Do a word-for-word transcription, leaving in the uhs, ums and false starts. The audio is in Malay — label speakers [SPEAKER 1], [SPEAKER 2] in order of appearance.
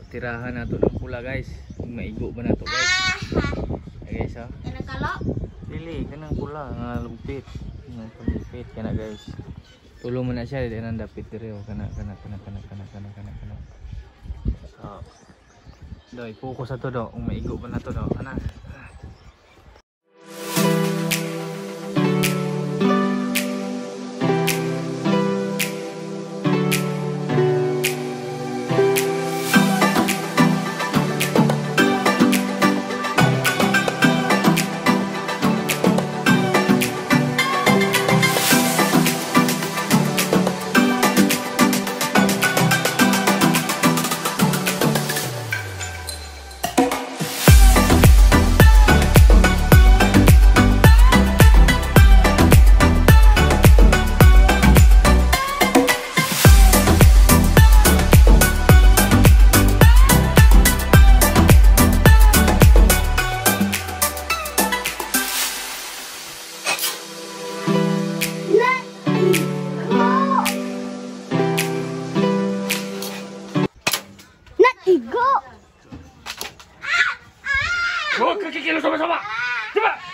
[SPEAKER 1] tirahan nato ng pula guys. Maigo ba nato guys? Okay guys ha.
[SPEAKER 2] Kanang kalok.
[SPEAKER 1] Dili kanang pula nga lugpit. Nga lugpit kana guys. Tulong mo na siya di nang dapit dire o kana kana kana kana kana kana kana kana. So. Doy fokus ato do, ug maigo ba nato do ana.
[SPEAKER 2] Igo.
[SPEAKER 1] Oh, kaki kilo sama-sama. Coba.